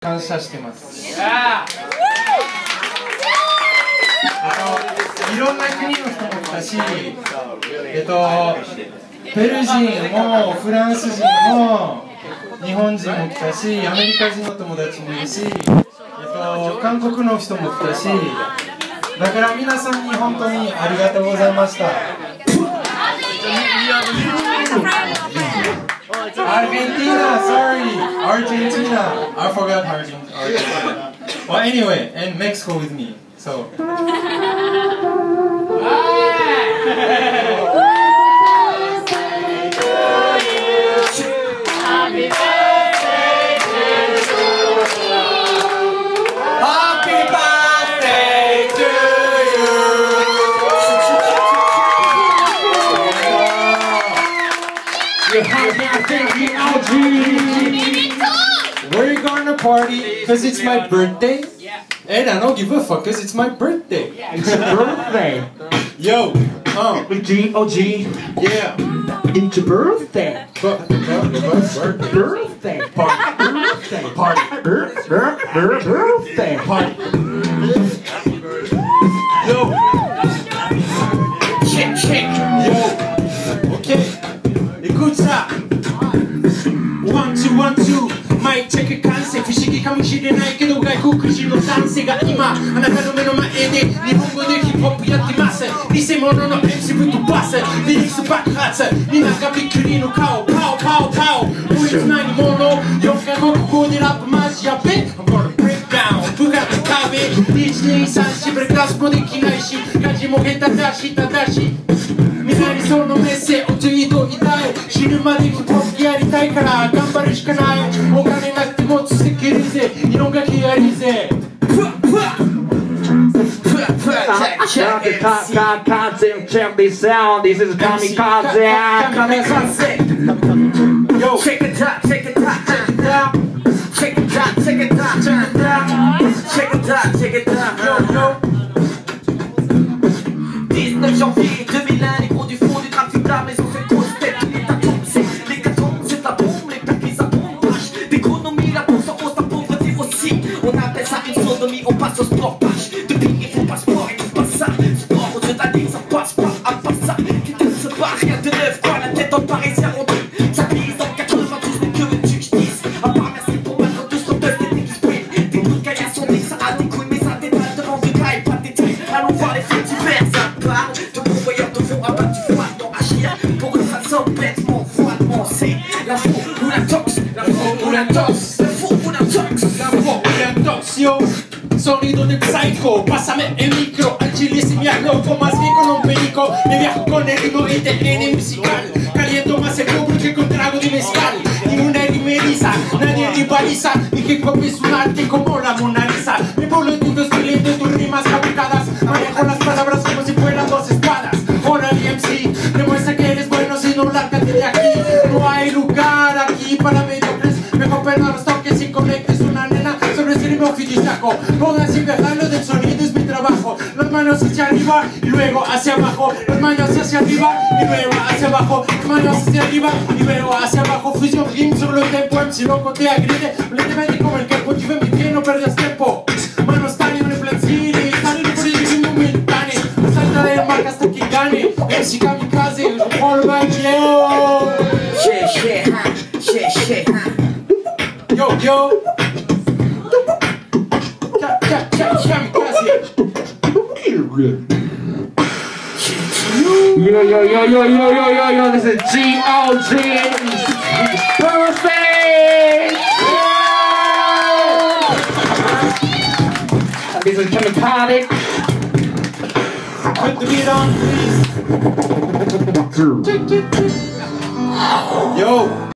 感謝してます。いろんな国の人も来たし、ペル人もフランス人も日本人も来たし、アメリカ人の友達もいるし、韓国の人も来たし、だから皆さんに本当にありがとうございました。Argentina, sorry, Argentina. I forgot Argentina. Well, anyway, and Mexico with me. So. We're gonna party because it's my birthday. And I don't give a fuck because it's my birthday. It's your birthday. Yo, G-O-G. Yeah. It's your birthday. Birthday. Birthday. Party. Birthday. Party. Yo. Check. Yo. Okay. Écoute ça. 1, 2, 1, 2マイチェック完成不思議かもしれないけど外国人の男性が今あなたの目の前で日本語でヒップホップやってます偽物の MC ぶっ飛ばすリリックス爆発みんながびっくりの顔パオパオパオ無理ないもの4回もここでラップマジやべ I'm gonna break down 部活壁1,2,3,4ブレクラスもできないし家事も下手だしただしみんなにそのメッセージを言いたい死ぬまでヒップホップやりたいから頑張るしかないお金なくても続けるぜ色がきやりぜ Check this out. This is Kamikaze. Yo, check it out, check it out, check it out. Check it out, check it out, check it out. Check it out, check it out. yo. 19 janvier 2001, les gros du fond du trafic d'armes, ils ont fait grosse tête. Les tatomes, c'est les catombes, c'est la bombe, les plaques, les atomes. Page d'économie, la bourse en hausse, la pauvreté aussi. On appelle ça une sodomie, on passe au sport page. Depuis, il faut pas sport, il faut pas ça. Sport, au-dessus de la ligne, ça passe pas. À part ça, qui ne se bat, rien de neuf, quoi. La tête en parisien, on dit. Ça glisse dans 92, mais que veux-tu que je dise? À part merci pour maintenant, tous sont deux, des qui sprint. Des coups de caillasse, on dit que ça a des couilles, mais ça détaille devant du caille, pas des traits. Allons voir les faits divers, ça parle. De convoyeurs de fond à bas du foie, non à chier. Pour eux, ça semble bêtement froidement. C'est la faux ou la tox, la faux ou la tox, la faux ou la tox, la faux ou la tox, yo. Sonido de psycho, pásame el micro. Al chile si me aloco más bien con un perico. Me viajo con el ritmo y TN musical. Caliento más el público que un trago de mezcal. Ni una rimeriza, nadie rivaliza. Mi hip hop es un arte como la Mona Lisa. Mi boletín es cliente, tus rimas fabricadas. Manejo las palabras como si fueran dos espadas. Hola MC, demuestra que eres bueno si no lárgate de aquí. No hay lugar aquí para mediocres. Mejor perder los toques y conectes una nena sobre ese ritmo filistaco. Pónganse viajarlo del sonido es mi trabajo. Las manos hacia arriba y luego hacia abajo. Las manos hacia arriba y luego hacia abajo. Las manos hacia arriba y luego hacia abajo. Fusión game sobre el tempo. Si loco te agrede, lentamente como el cuerpo. Yo me pie, no perdas tiempo. Manos tan en el plan cine. Tan en el proyecto momentáneo. Salta de marca hasta que gane. MC Kamikaze, all back yo. Yo. Kamikaze. Yo, this is G-O-G. Perfect! This is Kamikaze. Put the beat on, please. Yo.